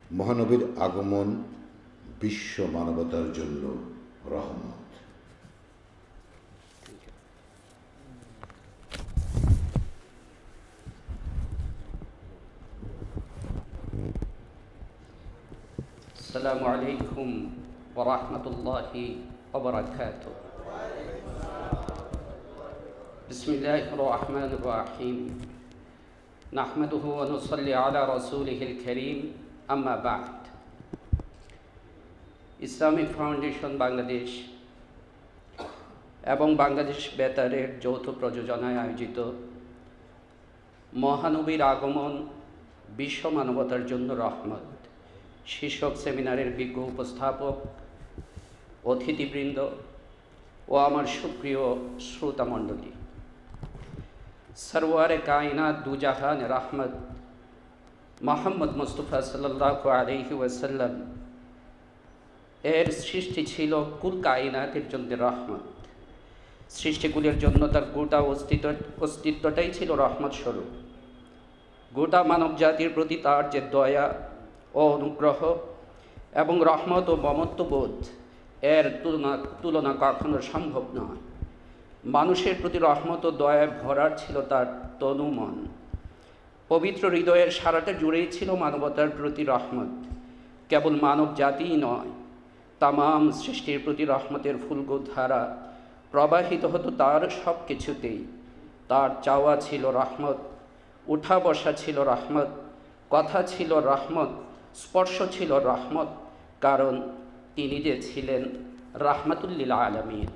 মহানবীর আগমন বিশ্ব মানবতার জন্য রহমত। আসসালামু আলাইকুম ওয়া রাহমাতুল্লাহি ওয়া বারাকাতুহু। বিসমিল্লাহির রহমানির রহিম। নাহমাদুহু ওয়া নুসাল্লি আলা রাসূলিহিল কারীম, আম্মা বা'দ। ইসলামিক ফাউন্ডেশন বাংলাদেশ এবং বাংলাদেশ বেতারের যৌথ প্রযোজনায় আয়োজিত মহানবীর আগমন বিশ্ব মানবতার জন্য রহমত শীর্ষক সেমিনারের বিজ্ঞ উপস্থাপক, অতিথিবৃন্দ ও আমার সুপ্রিয় শ্রোতামণ্ডলী, সরওয়ারে কায়নাত দুজাহান রহমত মুহাম্মদ মুস্তাফা সাল্লাল্লাহু আলাইহি ওয়াসাল্লাম এর সৃষ্টি ছিল কুল কায়নাতের জন্য রহমত। সৃষ্টিকুলের জন্য তার গোটা অস্তিত্বটাই ছিল রহমত স্বরূপ। গোটা মানব জাতির প্রতি তার যে দয়া ও অনুগ্রহ এবং রহমত ও মমত্ববোধ, এর তুলনা কখনো সম্ভব নয়। মানুষের প্রতি রহমত ও দয়ায় ভরার ছিল তার তনু মন। পবিত্র হৃদয়ের সারাটা জুড়েই ছিল মানবতার প্রতি রহমত। কেবল মানব জাতিই নয়, তামাম সৃষ্টির প্রতি রহমতের ফুলগোধারা প্রবাহিত হতো তার সব কিছুতেই। তার চাওয়া ছিল রহমত, উঠা বসা ছিল রহমত, কথা ছিল রহমত, স্পর্শ ছিল রহমত, কারণ তিনি যে ছিলেন রাহমাতুল লিল আলামিন।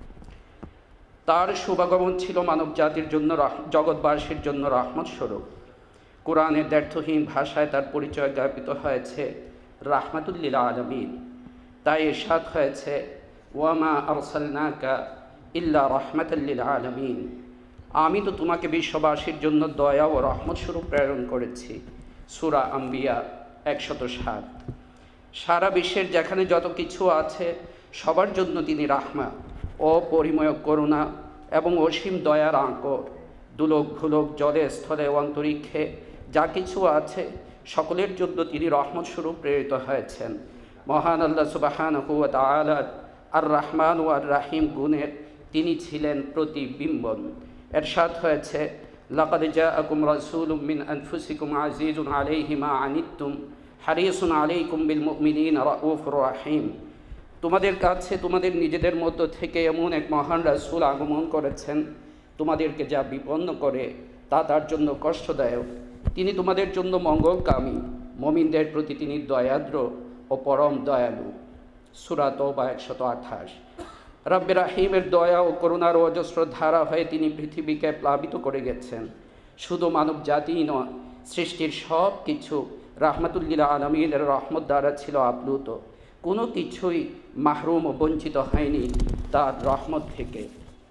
তার শুভাগমন ছিল মানব জাতির জন্য, জগৎবাসীর জন্য রহমত স্বরূপ। কোরআনের দ্ব্যর্থহীন ভাষায় তার পরিচয় জ্ঞাপিত হয়েছে রাহমাতুল লিল আলামিন। তাই ইরশাদ হয়েছে, ওয়ামা আরসালনাকা ইল্লা রাহমাতাল লিল আলামিন। আমি তো তোমাকে বিশ্ববাসীর জন্য দয়া ও রহমত স্বরূপ প্রেরণ করেছি। সূরা আম্বিয়া 107। সারা বিশ্বের যেখানে যত কিছু আছে সবার জন্য তিনি রাহমা ও পরিময় করুণা এবং অসীম দয়ার আঁকর। দুলোক ভুলোক, জলে স্থলে ও অন্তরিক্ষে যা কিছু আছে সকলের জন্য তিনি রহমত স্বরূপ প্রেরিত হয়েছেন। মহান আল্লাহ সুবহানাহু ওয়া তাআলা আর রহমান ও আর রাহিম গুণের তিনি ছিলেন প্রতিবিম্বন। এরশাদ হয়েছে, লাকাদ জাআকুম রাসূলুম মিন আনফুসিকুম আজিজুন আলাইহি মা আনিতুম হারিসুন আলাইকুম বিল মুমিনিনা রাউফুর রাহিম। তোমাদের কাছে তোমাদের নিজেদের মধ্য থেকে এমন এক মহান রাসূল আগমন করেছেন, তোমাদেরকে যা বিপন্ন করে তা তার জন্য কষ্টদায়ক। তিনি তোমাদের জন্য মঙ্গলকামী, মুমিনদের প্রতি তিনি দয়াদ্র ও পরম দয়ালু। সূরা তাওবা 128। রব্বে রাহিমের দয়া ও করুণার অজস্র ধারা হয়ে তিনি পৃথিবীকে প্লাবিত করে গেছেন। শুধু মানব জাতিই নয়, সৃষ্টির সব কিছু রাহমাতুল লিল আলামিনের রহমত দ্বারা ছিল আপ্লুত। কোনো কিছুই মাহরুম ও বঞ্চিত হয়নি তার রহমত থেকে।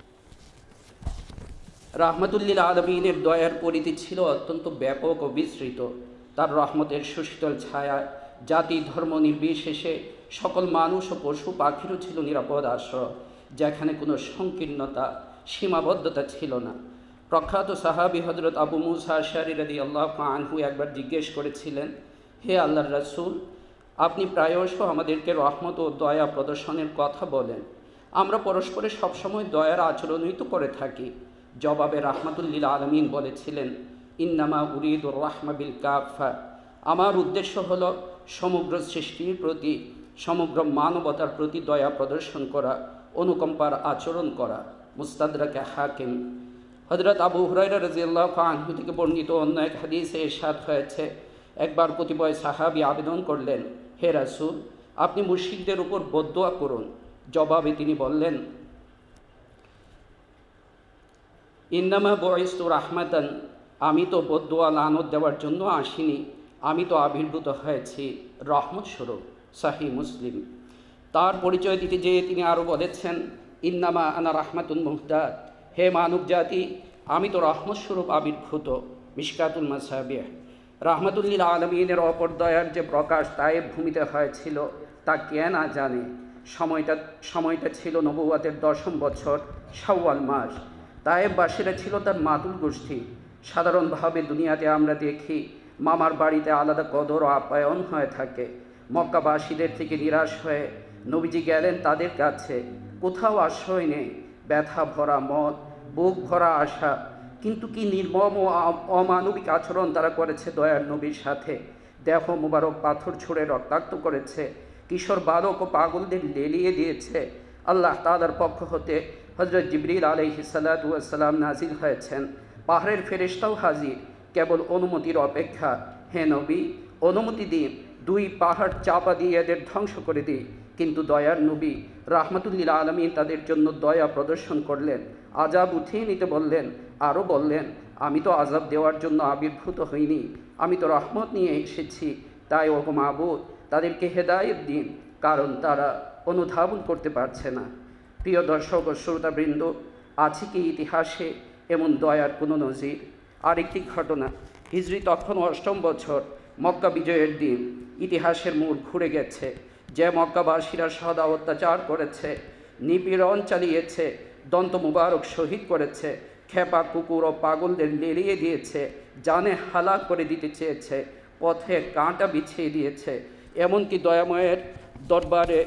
রাহমাতুল লিল আলামিনের দয়ার পরিধি ছিল অত্যন্ত ব্যাপক ও বিস্তৃত। তার রহমতের সুশীতল ছায়া জাতি ধর্ম নির্বিশেষে সকল মানুষ ও পশু পাখিরও ছিল নিরাপদ আশ্রয়, যেখানে কোনো সংকীর্ণতা সীমাবদ্ধতা ছিল না। প্রখ্যাত সাহাবী হযরত আবু মুসা আশআরী রাদিয়াল্লাহু আনহু একবার জিজ্ঞেস করেছিলেন, হে আল্লাহর রাসূল, আপনি প্রায়শ আমাদেরকে রহমত ও দয়া প্রদর্শনের কথা বলেন, আমরা পরস্পরে সবসময় দয়ার আচরণই তো করে থাকি। জবাবে রাহমাতুল লিল আলামিন বলেছিলেন, ইন্নামা উরিদুর রাহমা বিল কাফা। আমার উদ্দেশ্য হলো সমগ্র সৃষ্টির প্রতি, সমগ্র মানবতার প্রতি দয়া প্রদর্শন করা, অনুকম্পার আচরণ করা। মুস্তাদরাকে হাকিম। হযরত আবু হুরায়রা রাদিয়াল্লাহু আনহু থেকে বর্ণিত অন্য এক হাদিসে ইরশাদ হয়েছে, একবার কতিপয় সাহাবী আবেদন করলেন, হে রাসূল, আপনি মুশরিকদের উপর বদদোয়া করুন। জবাবে তিনি বললেন, ইন্নামা বুইসতু রাহমাতান। আমি তো বদদোয়া লানত দেওয়ার জন্য আসিনি, আমি তো আবির্ভূত হয়েছি রহমত স্বরূপ। সহিহ মুসলিম। তার পরিচয় দিতে যেয়ে তিনি আরও বলেছেন, ইন্নামা আনা রাহমাতুন মুহদাত। হে মানব জাতি, আমি তো রহমত স্বরূপ আবির্ভূত। মিশকাতুল মাসাবিহ। রাহমাতুল লিল আলামিনের অপর দয়ার যে প্রকাশ তায়েব ভূমিতে হয়েছিল তা কে না জানে। সময়টা ছিল নবুওয়াতের 10ম বছর, শাওয়াল মাস। তায়েববাসীরা ছিল তার মাতুল গোষ্ঠী। সাধারণভাবে দুনিয়াতে আমরা দেখি মামার বাড়িতে আলাদা কদর ও আপ্যায়ন হয়ে থাকে। মক্কাবাসীদের থেকে নিরাশ হয়ে নবীজি গেলেন তাদের কাছে। কোথাও আশ্রয় নেই, ব্যথা ভরা মন, বুক ভরা আশা। কিন্তু কি নির্মম ও অমানবিক আচরণ তারা করেছে দয়ার নবীর সাথে। দেহ মুবারক পাথর ছুঁড়ে রক্তাক্ত করেছে, কিশোর বালক ও পাগলদের লেলিয়ে দিয়েছে। আল্লাহ তাআলার পক্ষ হতে হযরত জিবরিল আলাইহিস সালাতু ওয়াস সালাম নাজিল হয়েছেন। পাহাড়ের ফেরেশতাও হাজির, কেবল অনুমতির অপেক্ষা। হে নবী, অনুমতি দিন, 2 পাহাড় চাপা দিয়ে এদের ধ্বংস করে দিই। কিন্তু দয়ার নবী রাহমাতুল্লিল আলামিন তাদের জন্য দয়া প্রদর্শন করলেন, আযাব উঠিয়ে নিতে বললেন। আরও বললেন, আমি তো আযাব দেওয়ার জন্য আবির্ভূত হইনি, আমি তো রহমত নিয়ে এসেছি। তাই ওগো মাবুদ, তাদেরকে হেদায়েত দিন, কারণ তারা অনুধাবন করতে পারছে না। প্রিয় দর্শক ও শ্রোতাবৃন্দ, আছে কি ইতিহাসে এমন দয়ার কোনো নজির? আরেকটি ঘটনা, হিজরি তখন 8ম বছর, মক্কা বিজয়ের দিন। ইতিহাসের মোড় ঘুরে গেছে। যে মক্কাবাসীরা সদা অত্যাচার করেছে, নিপীড়ন চালিয়েছে, দন্ত মুবারক শহীদ করেছে, খেপা কুকুর ও পাগলদের লেলিয়ে দিয়েছে, জানে হালাক করে দিতে চেয়েছে, পথে কাঁটা বিছিয়ে দিয়েছে, এমনকি দয়াময়ের দরবারে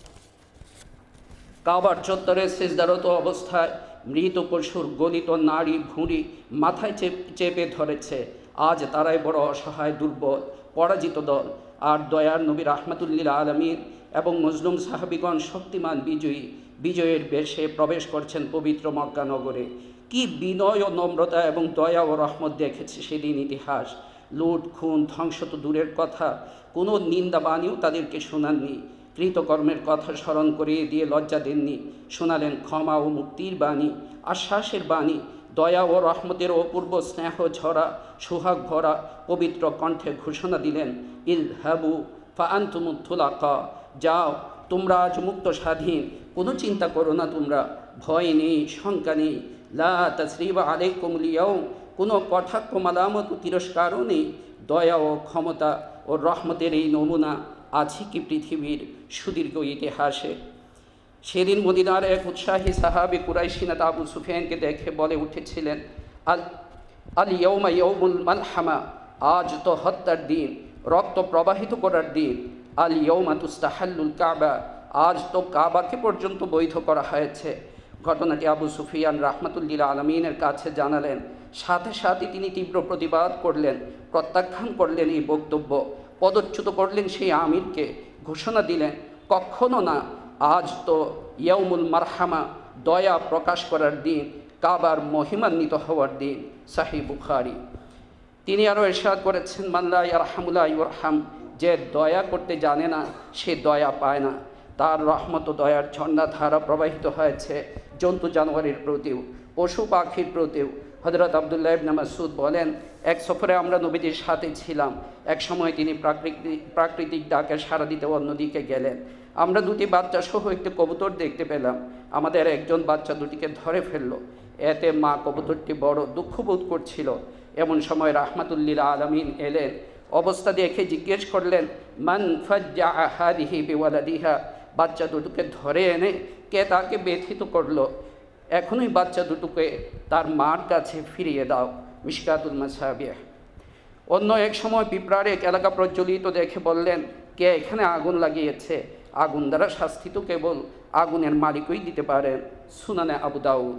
কাবার চত্বরে সিজদারত অবস্থায় মৃত পশুর গলিত নাড়ি ভুঁড়ি মাথায় চেপে ধরেছে। আজ তারাই বড় অসহায়, দুর্বল, পরাজিত দল। আর দয়ার নবী রাহমাতুল্লিল আলামিন এবং মজলুম সাহাবিগণ শক্তিমান বিজয়ী, বিজয়ের বেশে প্রবেশ করছেন পবিত্র মক্কা নগরে। কি বিনয় ও নম্রতা এবং দয়া ও রহমত দেখেছে সেদিন ইতিহাস। লুট, খুন, ধ্বংস তো দূরের কথা, কোনো নিন্দাবাণীও তাদেরকে শোনাননি। কৃতকর্মের কথা স্মরণ করিয়ে দিয়ে লজ্জা দেননি, শোনালেন ক্ষমা ও মুক্তির বাণী, আশ্বাসের বাণী। দয়া ও রহমতের অপূর্ব স্নেহ ঝরা, সুহাগ ভরা পবিত্র কণ্ঠে ঘোষণা দিলেন, ইযহাবু ফাআনতুমুত তুলাকা, যাও, তোমরা আজ মুক্ত স্বাধীন, কোনো চিন্তা করো না তোমরা, ভয় নেই, শঙ্কা নেই। লা তাসরিবা আলাইকুমুল ইয়াউম, কোনো কটাক্ষ, মালামত ও তিরস্কারও নেই। দয়া ও ক্ষমতা ও রহমতের এই নমুনা আছে কি পৃথিবীর সুদীর্ঘ ইতিহাসে? সেদিন মদিনার এক উৎসাহী সাহাবী কুরাইশি নেতা আবু সুফিয়ানকে দেখে বলে উঠেছিলেন, আল ইয়াউমা ইয়াউমুল মালহামা, আজ তো হত্যার দিন, রক্ত প্রবাহিত করার দিন। আল ইয়াউমা তুস্তাহাল্লুল কাবা, আজ তো কাবাকে পর্যন্ত বৈধ করা হয়েছে। ঘটনাটি আবু সুফিয়ান রাহমাতুল্লিল আলামিনের কাছে জানালেন। সাথে সাথে তিনি তীব্র প্রতিবাদ করলেন, প্রত্যাখ্যান করলেন এই বক্তব্য, পদচ্যুত করলেন সেই আমিরকে, ঘোষণা দিলেন, কখনো না, আজ তো ইয়াউমুল মারহামা, দয়া প্রকাশ করার দিন, কাবার মহিমান্বিত হওয়ার দিন। সহিহ বুখারী। তিনি আরও ইরশাদ করেছেন, মান লা ইয়ারহামু লা ইউরহাম, যে দয়া করতে জানে না সে দয়া পায় না। তার রহমত ও দয়ার ঝর্ণাধারা প্রবাহিত হয়েছে জন্তু জানোয়ারের প্রতিও, পশু পাখির প্রতিও। হযরত আব্দুল্লাহ ইবনে মাসউদ বলেন, এক সফরে আমরা নবীজির সাথে ছিলাম। এক সময় তিনি প্রাকৃতিক ডাকে সাড়া দিতে অন্যদিকে গেলেন। আমরা 2টি বাচ্চা সহ একটি কবুতর দেখতে পেলাম। আমাদের একজন বাচ্চা দুটিকে ধরে ফেলল। এতে মা কবুতরটি বড় দুঃখ বোধ করছিল। এমন সময় রাহমাতুল্লিল আলামিন এলেন। অবস্থা দেখে জিজ্ঞেস করলেন, মান ফাজ্জা হাদিহি বিওয়ালাদিহা, বাচ্চা দুটোকে ধরে এনে কে তাকে ব্যথিত করলো? এখনই বাচ্চা দুটোকে তার মার কাছে ফিরিয়ে দাও। মিশকাতুল মাসাবিহ। অন্য এক সময় পিঁপড়ার এক এলাকা প্রজ্বলিত দেখে বললেন, কে এখানে আগুন লাগিয়েছে? আগুন দ্বারা শাস্তি তো কেবল আগুনের মালিকই দিতে পারেন। সুনানে আবু দাউদ।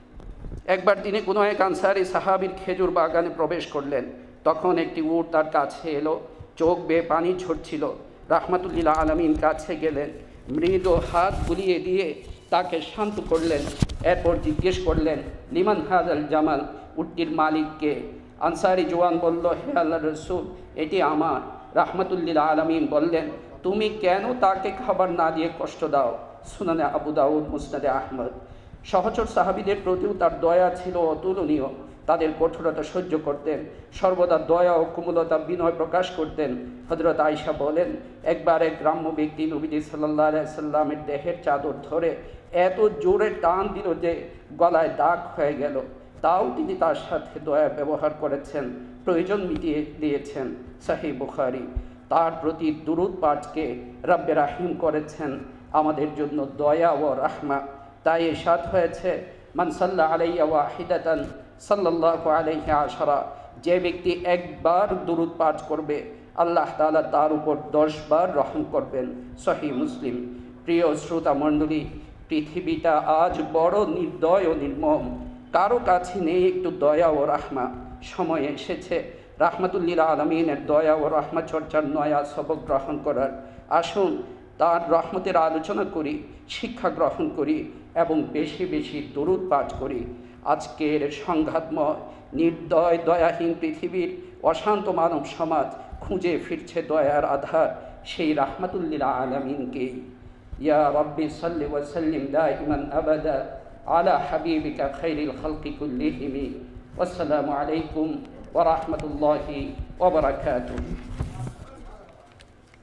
একবার তিনি কোনো এক আনসারি সাহাবীর খেজুর বাগানে প্রবেশ করলেন। তখন একটি উট তার কাছে এলো, চোখ বেয়ে পানি ঝরছিল। রাহমাতুল্লিল আলামিন কাছে গেলেন, মৃদু হাত বুলিয়ে দিয়ে তাকে শান্ত করলেন। এরপর জিজ্ঞেস করলেন, লিমান হাদাল জামাল, উটটির মালিককে? আনসারি জওয়ান বলল, হে আল্লাহর রাসূল, এটি আমার। রাহমাতুল্লিল আলামিন বললেন, তুমি কেন তাকে খাবার না দিয়ে কষ্ট দাও? সুনানে আবু দাউদ, মুসনাদে আহমদ। সহচর সাহাবীদের প্রতিও তার দয়া ছিল অতুলনীয়। তাদের কঠোরতা সহ্য করতেন, সর্বদা দয়া ও কোমলতা বিনয় প্রকাশ করতেন। হযরত আয়েশা বলেন, একবার এক গ্রাম্য ব্যক্তি নবীজি সাল্লাল্লাহু আলাইহি সাল্লামের দেহের চাদর ধরে এত জোরে টান দিল যে গলায় দাগ হয়ে গেল। তাও তিনি তার সাথে দয়া ব্যবহার করেছেন, প্রয়োজন মিটিয়ে দিয়েছেন। সহিহ বুখারী। তার প্রতি দুরূদ পাঠকে রব্বে রাহিম করেছেন আমাদের জন্য দয়া ও রাহমা। তাই ইরশাদ হয়েছে, মান সাল্লা আলাইয়া ওয়াহিদাতান সাল্লাল্লাহু আলাইহি আশারা, যে ব্যক্তি একবার দুরূদ পাঠ করবে আল্লাহ তাআলা তার উপর 10 বার রহম করবেন। সহিহ মুসলিম। প্রিয় শ্রোতা মণ্ডলী, পৃথিবীটা আজ বড় নির্দয় ও নির্মম, কারো কাছে নেই একটু দয়া ও রাহমা। সময় এসেছে রাহমাতুল্লিল আলামিনের দয়া ও রাহমা চর্চার নয়া সবক গ্রহণ করার। আসুন তার রহমতের আলোচনা করি, শিক্ষা গ্রহণ করি এবং বেশি বেশি দরুদ পাঠ করি। আজকের সংঘাতময় নির্দয় দয়াহীন পৃথিবীর অশান্ত মানব সমাজ খুঁজে ফিরছে দয়ার আধার সেই রাহমাতুল্লিল আলামিনকেই। ইয়া রাব্বি সাল্লি ওয়া সাল্লিম দাইমান আবাদা আলা হাবিবিকা খাইরিল খালকি কুল্লিহিম। আসসালামু আলাইকুম ওয়া রাহমাতুল্লাহি ওয়া বারাকাতুহু।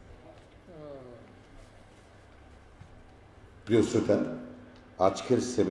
প্রিয় শ্রোতা, আজকের